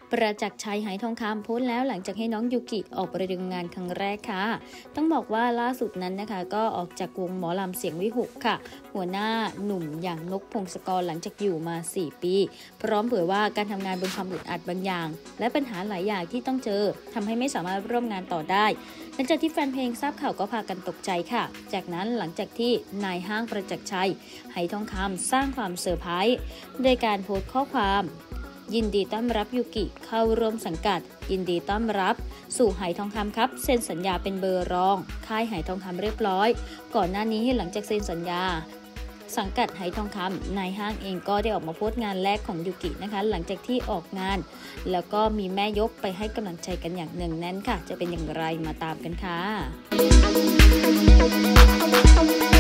ประจักษ์ชัยไหทองคำโพสต์แล้วหลังจากให้น้องยูกิออกประเดิมงานครั้งแรกค่ะต้องบอกว่าล่าสุดนั้นนะคะก็ออกจากวงหมอลำเสียงวิหกค่ะหัวหน้าหนุ่มอย่างนกพงศกรหลังจากอยู่มา4 ปีพร้อมเผยว่าการทำงานบนความอึดอัดบางอย่างและปัญหาหลายอย่างที่ต้องเจอทำให้ไม่สามารถร่วมงานต่อได้หลังจากที่แฟนเพลงทราบข่าวก็พากันตกใจค่ะจากนั้นหลังจากที่นายห้างประจักษ์ชัยไหทองคำสร้างความเซอร์ไพรส์โดยการโพสต์ข้อความยินดีต้อนรับยูกิเข้าร่วมสังกัดยินดีต้อนรับสู่ไหทองคำครับเซ็นสัญญาเป็นเบอร์รองค่ายไหทองคำเรียบร้อยก่อนหน้านี้หลังจากเซ็นสัญญาสังกัดไหทองคำนายห้างเองก็ได้ออกมาโพสต์งานแรกของยูกินะคะหลังจากที่ออกงานแล้วก็มีแม่ยกไปให้กำลังใจกันอย่างเนืองแน่นค่ะจะเป็นอย่างไรมาตามกันค่ะ